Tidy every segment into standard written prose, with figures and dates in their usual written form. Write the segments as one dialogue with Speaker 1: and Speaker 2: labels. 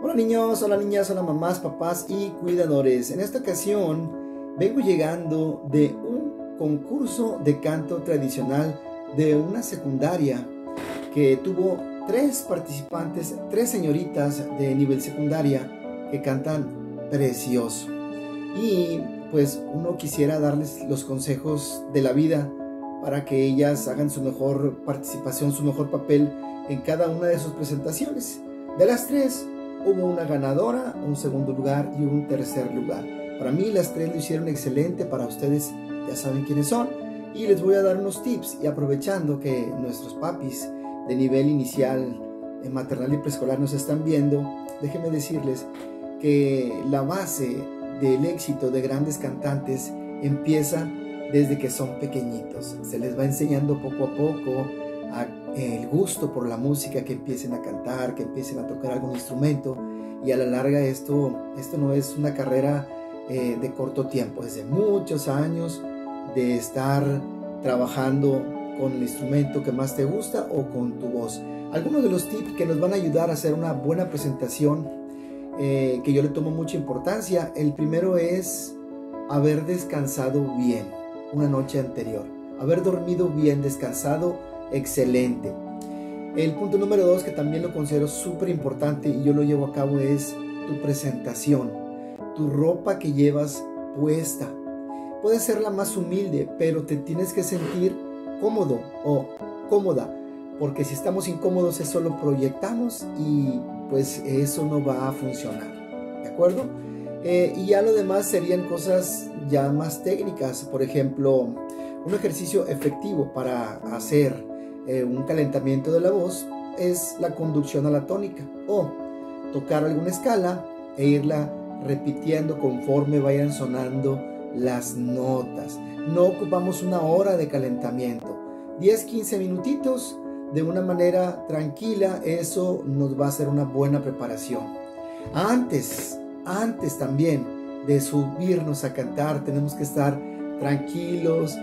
Speaker 1: Hola niños, hola niñas, hola mamás, papás y cuidadores. En esta ocasión vengo llegando de un concurso de canto tradicional de una secundaria que tuvo 3 participantes, 3 señoritas de nivel secundaria que cantan precioso. Y pues uno quisiera darles los consejos de la vida para que ellas hagan su mejor participación, su mejor papel en cada una de sus presentaciones. De las 3 hubo una ganadora, un segundo lugar y un tercer lugar. Para mí las 3 lo hicieron excelente, para ustedes ya saben quiénes son. Y les voy a dar unos tips, y aprovechando que nuestros papis de nivel inicial, maternal y preescolar nos están viendo, déjenme decirles que la base del éxito de grandes cantantes empieza desde que son pequeñitos. Se les va enseñando poco a poco el gusto por la música, que empiecen a cantar, que empiecen a tocar algún instrumento, y a la larga esto no es una carrera de corto tiempo, es de muchos años de estar trabajando con el instrumento que más te gusta o con tu voz. Algunos de los tips que nos van a ayudar a hacer una buena presentación, que yo le tomo mucha importancia. El primero es haber descansado bien una noche anterior, haber dormido bien, descansado excelente. El punto número 2, que también lo considero súper importante y yo lo llevo a cabo, es tu presentación, tu ropa que llevas puesta. Puede ser la más humilde, pero te tienes que sentir cómodo o cómoda, porque si estamos incómodos eso lo proyectamos y pues eso no va a funcionar, ¿de acuerdo? Y ya lo demás serían cosas ya más técnicas. Por ejemplo, un ejercicio efectivo para hacer un calentamiento de la voz es la conducción a la tónica, o tocar alguna escala e irla repitiendo conforme vayan sonando las notas. No ocupamos una hora de calentamiento, 10-15 minutitos de una manera tranquila. Eso nos va a hacer una buena preparación. Antes también de subirnos a cantar tenemos que estar tranquilos,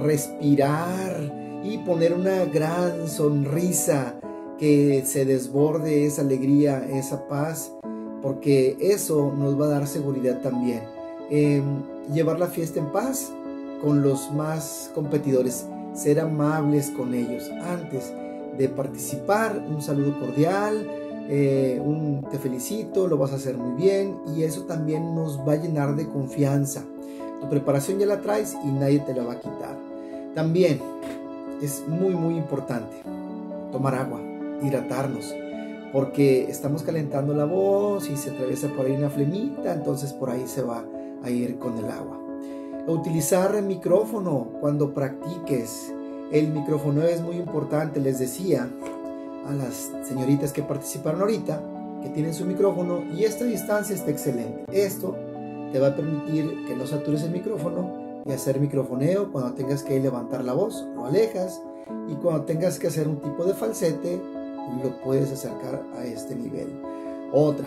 Speaker 1: respirar y poner una gran sonrisa, que se desborde esa alegría, esa paz, porque eso nos va a dar seguridad también. Llevar la fiesta en paz con los más competidores, ser amables con ellos antes de participar, un saludo cordial, un te felicito, lo vas a hacer muy bien, y eso también nos va a llenar de confianza. Tu preparación ya la traes y nadie te la va a quitar. También es muy importante tomar agua, hidratarnos, porque estamos calentando la voz y se atraviesa por ahí una flemita, entonces por ahí se va a ir con el agua. Utilizar el micrófono cuando practiques. El micrófono es muy importante. Les decía a las señoritas que participaron ahorita que tienen su micrófono, y esta distancia está excelente. Esto te va a permitir que no satures el micrófono y hacer microfoneo. Cuando tengas que levantar la voz, lo alejas, y cuando tengas que hacer un tipo de falsete, lo puedes acercar a este nivel. Otra,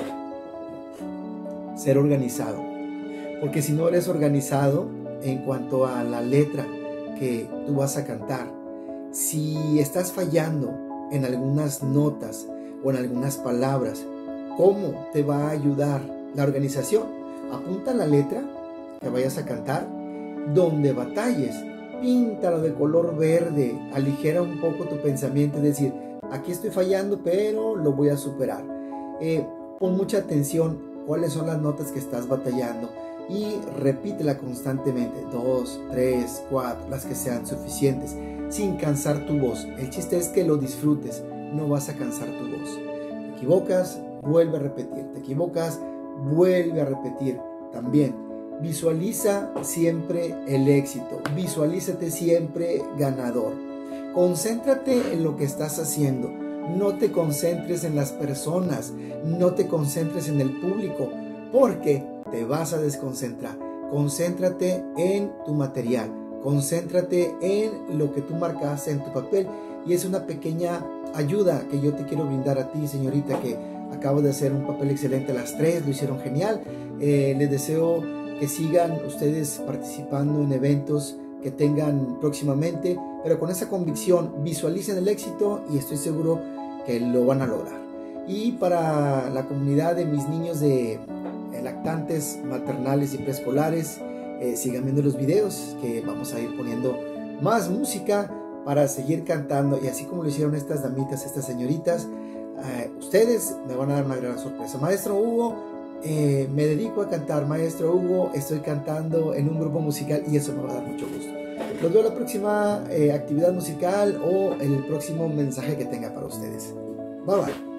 Speaker 1: ser organizado, porque si no eres organizado en cuanto a la letra que tú vas a cantar, si estás fallando en algunas notas o en algunas palabras, ¿cómo te va a ayudar la organización? Apunta la letra que vayas a cantar, donde batalles, píntalo de color verde, aligera un poco tu pensamiento, es decir, aquí estoy fallando, pero lo voy a superar. Pon mucha atención cuáles son las notas que estás batallando y repítela constantemente, 2, 3, 4, las que sean suficientes, sin cansar tu voz. El chiste es que lo disfrutes, no vas a cansar tu voz. Te equivocas, vuelve a repetir, te equivocas, vuelve a repetir. También visualiza siempre el éxito, visualízate siempre ganador. Concéntrate en lo que estás haciendo, no te concentres en las personas, no te concentres en el público, porque te vas a desconcentrar. Concéntrate en tu material, concéntrate en lo que tú marcaste en tu papel, y es una pequeña ayuda que yo te quiero brindar a ti, señorita, que acabo de hacer un papel excelente. Las 3 lo hicieron genial. Les deseo que sigan ustedes participando en eventos que tengan próximamente, pero con esa convicción visualicen el éxito y estoy seguro que lo van a lograr. Y para la comunidad de mis niños de lactantes, maternales y preescolares, sigan viendo los videos, que vamos a ir poniendo más música para seguir cantando. Y así como lo hicieron estas damitas, estas señoritas, ustedes me van a dar una gran sorpresa. Maestro Hugo, me dedico a cantar. Maestro Hugo, estoy cantando en un grupo musical y eso me va a dar mucho gusto. Los veo en la próxima actividad musical o el próximo mensaje que tenga para ustedes. Bye bye.